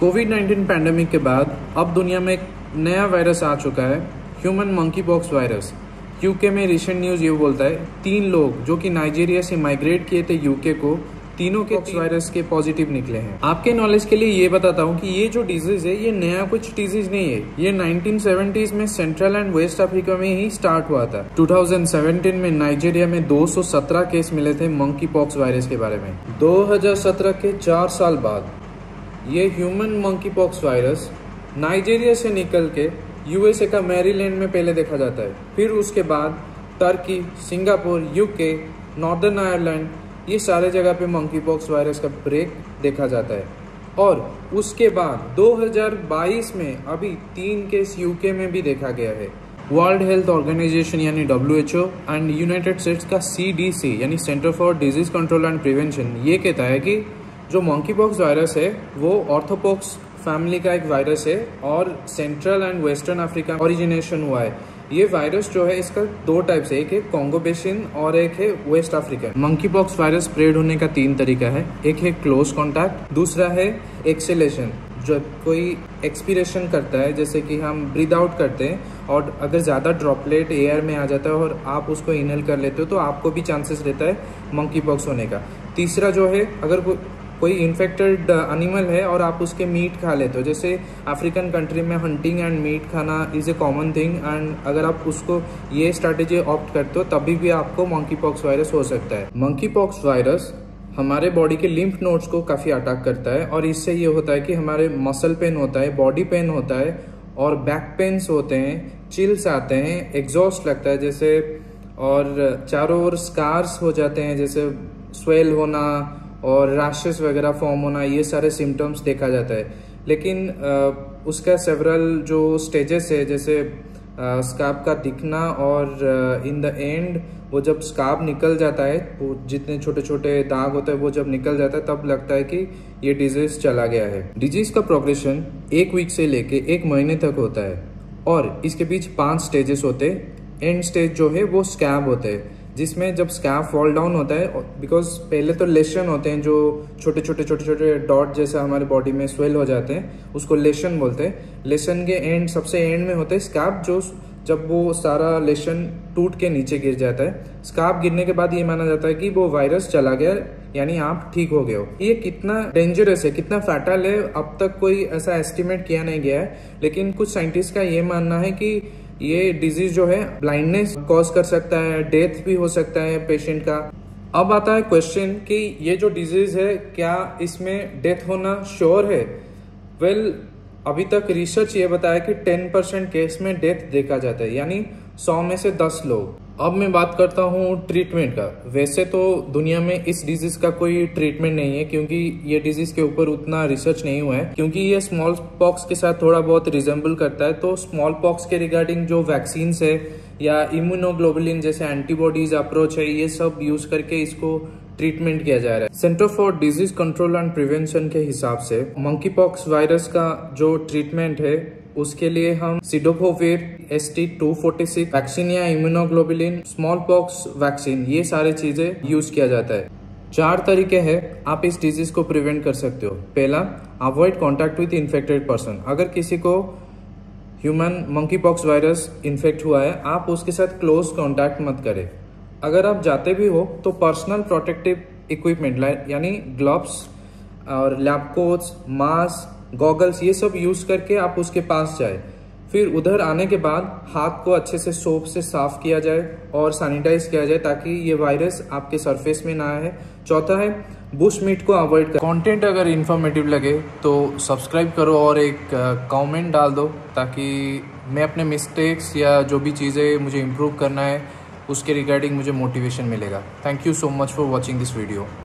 कोविड-19 pandemic के बाद अब दुनिया में एक नया वायरस आ चुका है, human monkey pox virus. UK में रिसेंट न्यूज़ ये बोलता है 3 लोग जो कि नाइजीरिया से माइग्रेट किए थे यूके को, तीनों के वायरस के पॉजिटिव निकले हैं। आपके नॉलेज के लिए ये बताता हूँ कि ये जो डिजीज है ये नया कुछ डिजीज नहीं है। ये 1970s में सेंट्रल एंड वेस्ट अफ्रीका में ही स्टार्ट हुआ था। 2017 में नाइजीरिया में 217 केस मिले थे मंकी पॉक्स वायरस के बारे में। 2017 के 4 साल बाद ये human monkey pox virus Nigeria से निकल के यूएसए का मैरीलैंड में पहले देखा जाता है। फिर उसके बाद Turkey, Singapore, UK, Northern Ireland, ये सारे जगह पे मंकी पॉक्स वायरस का ब्रेक देखा जाता है। और उसके बाद 2022 में अभी 3 केस यूके में भी देखा गया है। वर्ल्ड हेल्थ ऑर्गेनाइजेशन यानी WHO एंड यूनाइटेड स्टेट्स का CDC यानी Center for Disease Control and Prevention ये कहता है कि जो मंकी पॉक्स वायरस है वो ऑर्थोपॉक्स फैमिली का एक वायरस है और central and western Africa origination हुआ है। ये वायरस जो है इसका 2 टाइप्स है, एक है कॉन्गो बेसिन और एक है West Africa. Monkey pox virus spread होने का 3 तरीका है, एक है क्लोज कॉन्टैक्ट, दूसरा है एक्सेलेशन। जब कोई एक्सपीरेशन करता है, जैसे कि हम ब्रीद आउट करते हैं और अगर ज़्यादा ड्रॉपलेट एयर में आ जाता है और आप उसको इनहेल कर लेते हो तो आपको भी चांसेस रहता है मंकी पॉक्स होने का। तीसरा जो है, अगर कोई इन्फेक्टेड एनिमल है और आप उसके मीट खा लेते हो, जैसे अफ्रीकन कंट्री में हंटिंग एंड मीट खाना is a common thing, and अगर आप उसको ये स्ट्रैटेजी ऑप्ट करते हो तभी भी आपको मंकी पॉक्स वायरस हो सकता है। मंकी पॉक्स वायरस हमारे बॉडी के लिम्फ नोड्स को काफ़ी अटैक करता है और इससे ये होता है कि हमारे मसल पेन होता है, बॉडी पेन होता है और बैक पेन्स होते हैं, चिल्स आते हैं, एग्जॉस्ट लगता है जैसे, और चारों ओर स्कार्स हो जाते हैं जैसे स्वेल होना और रैशेस वगैरह फॉर्म होना, ये सारे सिम्टम्स देखा जाता है। लेकिन उसका सेवरल जो स्टेजेस है, जैसे स्काब का दिखना और इन द एंड वो जब स्काब निकल जाता है, वो जितने छोटे छोटे दाग होते हैं वो जब निकल जाता है तब लगता है कि ये डिजीज चला गया है। डिजीज का प्रोग्रेशन 1 वीक से लेके 1 महीने तक होता है और इसके बीच 5 स्टेजेस होते हैं। एंड स्टेज जो है वो स्कैब होते हैं, जिसमें जब स्कैब फॉल डाउन होता है, बिकॉज पहले तो लेशन होते हैं जो छोटे छोटे डॉट जैसा हमारे बॉडी में स्वेल हो जाते हैं, उसको लेशन बोलते हैं। लेशन के एंड, सबसे एंड में होता है स्कैब, जो जब वो सारा लेशन टूट के नीचे गिर जाता है। स्कैब गिरने के बाद ये माना जाता है कि वो वायरस चला गया, यानी आप ठीक हो गए हो। ये कितना डेंजरस है, कितना फैटल है, अब तक कोई ऐसा एस्टिमेट किया नहीं गया है, लेकिन कुछ साइंटिस्ट का ये मानना है कि ये डिजीज जो है ब्लाइंडनेस कॉज कर सकता है, डेथ भी हो सकता है पेशेंट का। अब आता है क्वेश्चन कि ये जो डिजीज है क्या इसमें डेथ होना श्योर है? वेल, अभी तक रिसर्च ये बताया कि 10% केस में डेथ देखा जाता है, यानी 100 में से 10 लोग। अब मैं बात करता हूँ ट्रीटमेंट का। वैसे तो दुनिया में इस डिजीज का कोई ट्रीटमेंट नहीं है, क्योंकि ये डिजीज के ऊपर उतना रिसर्च नहीं हुआ है, क्योंकि ये स्मॉल पॉक्स के साथ थोड़ा बहुत रिजेंबल करता है। तो स्मॉल पॉक्स के रिगार्डिंग जो वैक्सीन है या इम्यूनोग्लोबुलिन जैसे एंटीबॉडीज अप्रोच है, ये सब यूज करके इसको ट्रीटमेंट किया जा रहा है। Center for Disease Control and Prevention के हिसाब से मंकी पॉक्स वायरस का जो ट्रीटमेंट है उसके लिए हम सिडोफोविर, ST-246 वैक्सीन या इम्यूनोग्लोबुलिन, स्मॉल पॉक्स वैक्सीन, ये सारे चीजें यूज किया जाता है। 4 तरीके हैं आप इस डिजीज को प्रिवेंट कर सकते हो। पहला, avoid contact with infected person. अगर किसी को human monkey pox virus infect हुआ है, आप उसके साथ क्लोज कॉन्टैक्ट मत करें। अगर आप जाते भी हो तो पर्सनल प्रोटेक्टिव इक्विपमेंट यानी ग्लव्स और लैब कोट्स, मास्क, गॉगल्स, ये सब यूज करके आप उसके पास जाए। फिर उधर आने के बाद हाथ को अच्छे से सोप से साफ किया जाए और सैनिटाइज किया जाए ताकि ये वायरस आपके सरफेस में ना आए। चौथा है, बुश मीट को अवॉइड करें। कंटेंट अगर इन्फॉर्मेटिव लगे तो सब्सक्राइब करो और एक कमेंट डाल दो, ताकि मैं अपने मिस्टेक्स या जो भी चीज़ें मुझे इम्प्रूव करना है उसके रिगार्डिंग मुझे मोटिवेशन मिलेगा। Thank you so much for watching this video.